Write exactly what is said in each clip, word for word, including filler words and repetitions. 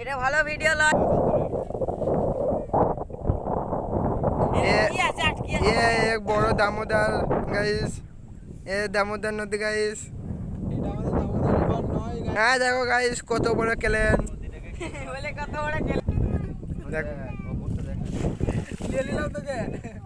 এটা ভালো ভিডিও লয়। ये ये एक बड़ो दामोदर गाइस, ये दामोदर नदी गाइस। हाँ देखो गाइस कत बड़ो केलेन বলে কত বড় খেল देखो ले নিলাম তোকে।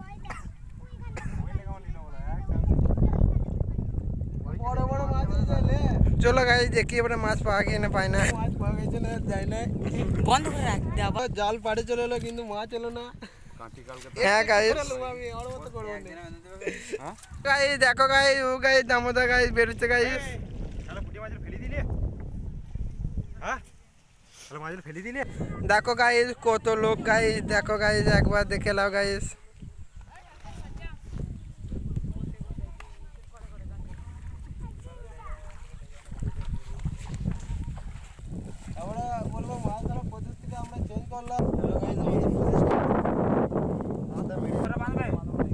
বড় বড় মাছ চলে। चलो गाइस देखिए बड़ा माछ पा के ना पाई ना মাছ পাওয়া গেছে না যায় না। বন্ধ করে রাখ দে আবার জাল পাড়ে চলে এলো কিন্তু মাছ এলো না। হ্যাঁ গাইস আমি আর মত করব না। হ্যাঁ গাইস দেখো গাইস ও গাইস দামোদর গাইস বেরোচ্ছে গাইস। তাহলে পুঁটি মাছ ফেলে দিলে হ্যাঁ তাহলে মাছ ফেলে দিলে देखो गाइस কত লোক गाइस देखो गाइस একবার দেখে লাও गाइस। আমরা বলবো মাছ ধরার পদ্ধতিটা আমরা চেঞ্জ করলাম। হ্যালো গাইস আমাদের প্রচেষ্টা আমাদের ভিডিওটা বাঁধবে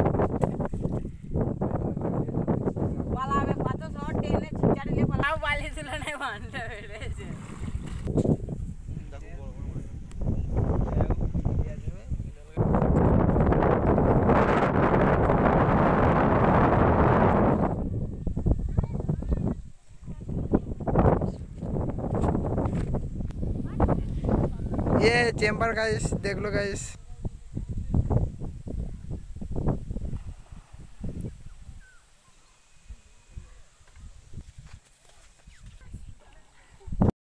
পালাবে কত শট টেনে ছিটাড়লে পালাও বালি ছিল না বাঁধলে বেড়েছে। ये चेम्बर गाइस देख लो गाइस।